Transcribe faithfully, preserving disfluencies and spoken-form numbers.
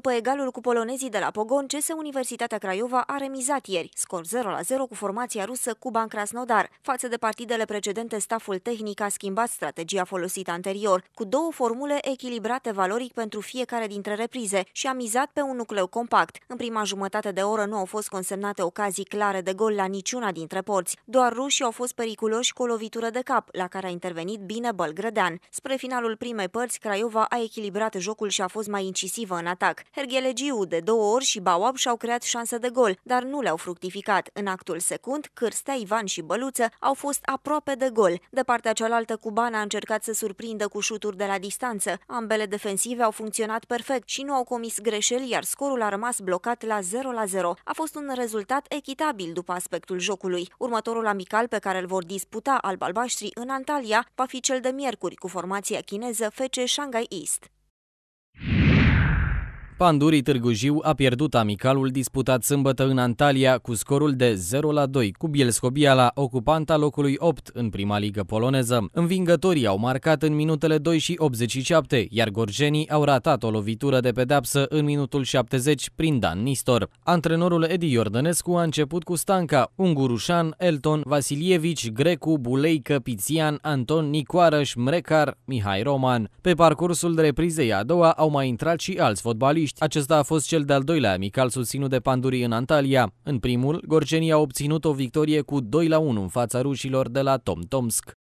După egalul cu polonezii de la Pogon, C S Universitatea Craiova a remizat ieri, scor zero la zero cu formația rusă Kuban Krasnodar. Față de partidele precedente, staful tehnic a schimbat strategia folosită anterior, cu două formule echilibrate valoric pentru fiecare dintre reprize și a mizat pe un nucleu compact. În prima jumătate de oră nu au fost consemnate ocazii clare de gol la niciuna dintre porți. Doar rușii au fost periculoși cu o lovitură de cap, la care a intervenit bine Bălgrădean. Spre finalul primei părți, Craiova a echilibrat jocul și a fost mai incisivă în atac. Herghelegiu de două ori și Bauab și-au creat șanse de gol, dar nu le-au fructificat. În actul secund, Cârstea, Ivan și Băluță au fost aproape de gol. De partea cealaltă, Cuban a încercat să surprindă cu șuturi de la distanță. Ambele defensive au funcționat perfect și nu au comis greșeli, iar scorul a rămas blocat la zero la zero. A fost un rezultat echitabil după aspectul jocului. Următorul amical pe care îl vor disputa alb-albaștri în Antalya va fi cel de miercuri cu formația chineză F C Shanghai East. Pandurii Târgu Jiu a pierdut amicalul disputat sâmbătă în Antalya cu scorul de zero la doi, cu Bielsko-Biala, ocupanta locului opt în prima ligă poloneză. Învingătorii au marcat în minutele doi și optzeci și șapte, iar gorjenii au ratat o lovitură de pedeapsă în minutul șaptezeci prin Dan Nistor. Antrenorul Edi Iordănescu a început cu Stanca, Ungurușan, Elton, Vasilievici, Grecu, Buleică, Pițian, Anton, Nicoarăș, Mrecar, Mihai Roman. Pe parcursul reprizei a doua au mai intrat și alți fotbaliști. Acesta a fost cel de-al doilea amical susținut de pandurii în Antalya. În primul, gorjenii au obținut o victorie cu doi la unu în fața rușilor de la Tom Tomsk.